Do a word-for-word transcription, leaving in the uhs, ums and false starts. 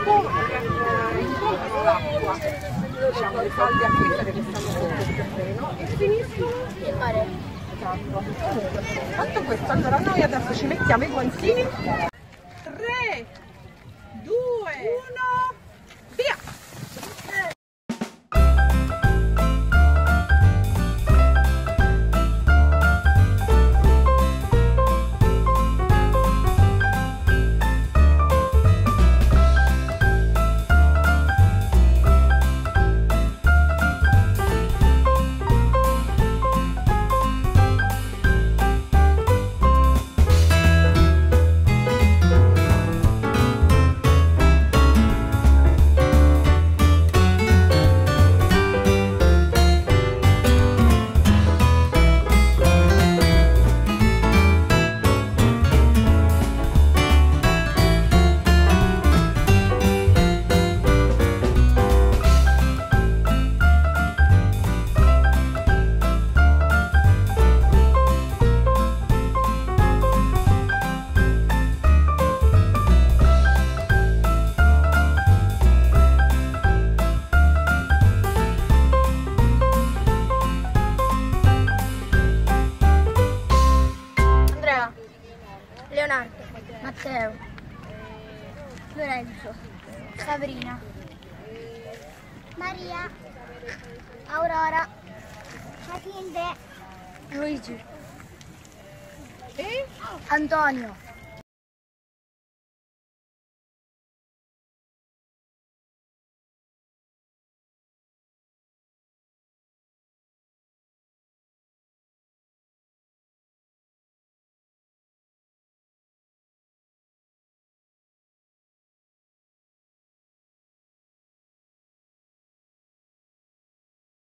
dopo eh, incontrano l'acqua, diciamo le falde acquifere che stanno sotto il terreno e finiscono Il mare. esatto. Comunque, fatto questo, allora noi adesso ci mettiamo i guantini. tre, due, uno, via! Leonardo, Matteo, Lorenzo, Sabrina, Maria, Aurora, Matilde, Luigi E Antonio.